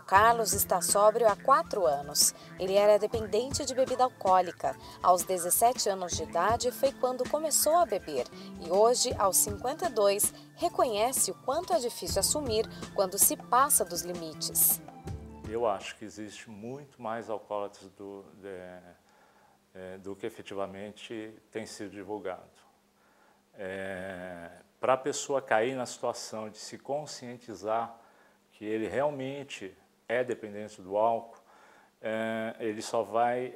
Carlos está sóbrio há 4 anos. Ele era dependente de bebida alcoólica. Aos 17 anos de idade foi quando começou a beber e hoje, aos 52, reconhece o quanto é difícil assumir quando se passa dos limites. Eu acho que existe muito mais alcoólatras do que efetivamente tem sido divulgado. Para a pessoa cair na situação de se conscientizar que ele realmente é dependente do álcool, ele só vai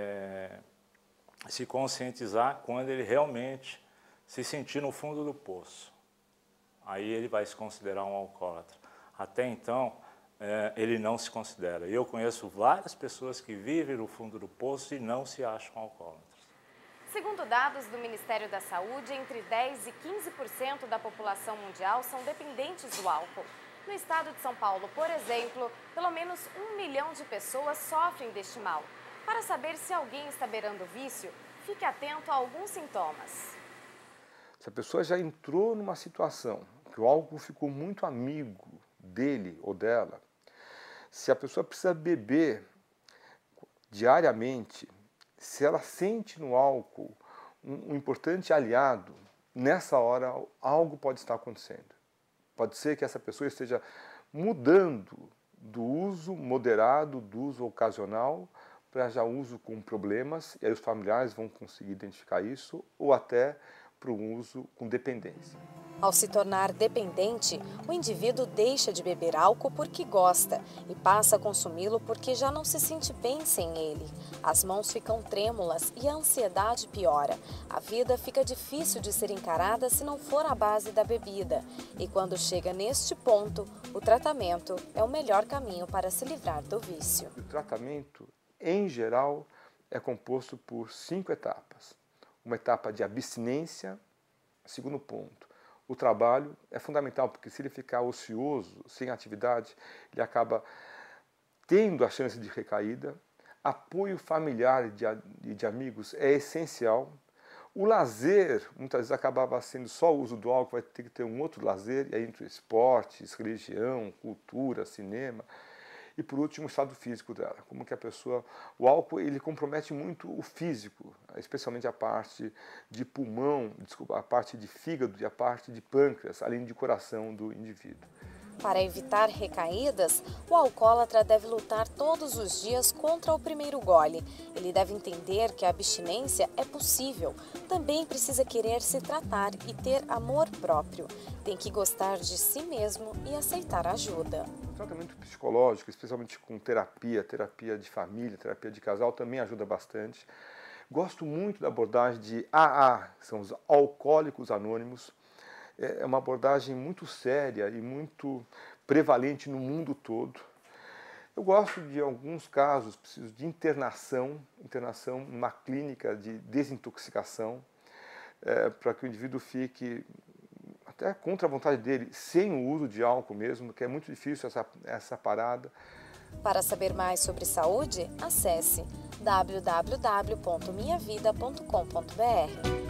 se conscientizar quando ele realmente se sentir no fundo do poço. Aí ele vai se considerar um alcoólatra. Até então, ele não se considera. Eu conheço várias pessoas que vivem no fundo do poço e não se acham alcoólatras. Segundo dados do Ministério da Saúde, entre 10% e 15% da população mundial são dependentes do álcool. No estado de São Paulo, por exemplo, pelo menos 1 milhão de pessoas sofrem deste mal. Para saber se alguém está beirando o vício, fique atento a alguns sintomas. Se a pessoa já entrou numa situação que o álcool ficou muito amigo dele ou dela, se a pessoa precisa beber diariamente, se ela sente no álcool um importante aliado, nessa hora algo pode estar acontecendo. Pode ser que essa pessoa esteja mudando do uso moderado, do uso ocasional, para já uso com problemas, e aí os familiares vão conseguir identificar isso, ou até para o uso com dependência. Ao se tornar dependente, o indivíduo deixa de beber álcool porque gosta e passa a consumi-lo porque já não se sente bem sem ele. As mãos ficam trêmulas e a ansiedade piora. A vida fica difícil de ser encarada se não for à base da bebida. E quando chega neste ponto, o tratamento é o melhor caminho para se livrar do vício. O tratamento, em geral, é composto por 5 etapas. Uma etapa de abstinência, segundo ponto. O trabalho é fundamental, porque se ele ficar ocioso, sem atividade, ele acaba tendo a chance de recaída. Apoio familiar e de amigos é essencial. O lazer, muitas vezes, acabava sendo só o uso do álcool, vai ter que ter um outro lazer, e aí entre esportes, religião, cultura, cinema. E por último, o estado físico dela, como que a pessoa... O álcool, ele compromete muito o físico, especialmente a parte de pulmão, a parte de fígado e a parte de pâncreas, além de coração do indivíduo. Para evitar recaídas, o alcoólatra deve lutar todos os dias contra o primeiro gole. Ele deve entender que a abstinência é possível. Também precisa querer se tratar e ter amor próprio. Tem que gostar de si mesmo e aceitar ajuda. O tratamento psicológico, especialmente com terapia de família, terapia de casal, também ajuda bastante. Gosto muito da abordagem de AA, que são os Alcoólicos Anônimos. É uma abordagem muito séria e muito prevalente no mundo todo. Eu gosto de alguns casos, preciso de internação numa clínica de desintoxicação, para que o indivíduo fique até contra a vontade dele, sem o uso de álcool mesmo, que é muito difícil essa parada. Para saber mais sobre saúde, acesse www.minhavida.com.br.